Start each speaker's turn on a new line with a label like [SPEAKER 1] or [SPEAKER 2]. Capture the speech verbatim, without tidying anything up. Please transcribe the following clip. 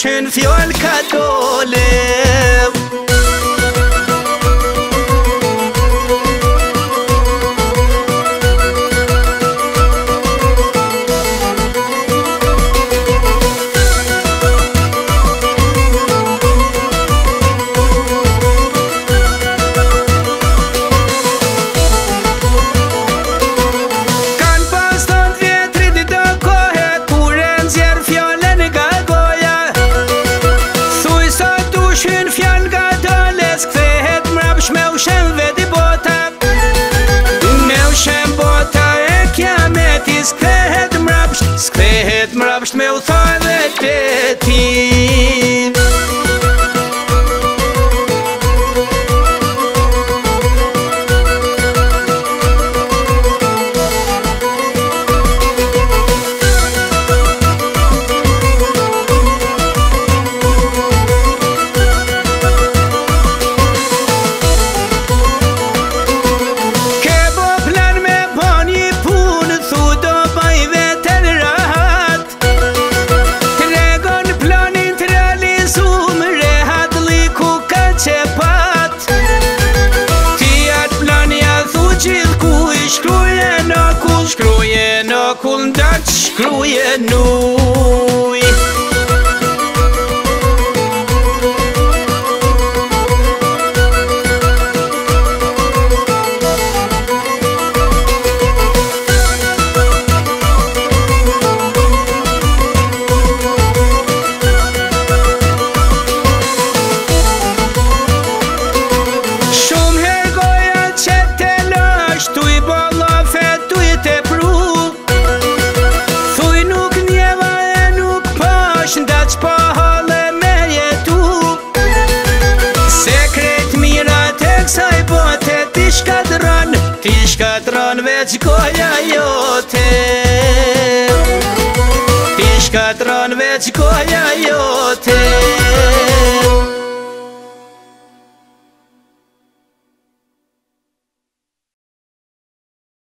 [SPEAKER 1] dushin fjall ka dole. Skvehet mrapsht, skvehet mrapsht me u tha dhe teti. Shkruje në kull ndat, shkruje nuj. Shumë her goja që te lësh, tu i bolla fet, tu i te pru. Thuj nuk njeva e nuk pash, nda që pa hale me jetu. Sekret mirat e kësaj bote, ti shkatron, ti shkatron veç goja jote. Ti shkatron veç goja jote.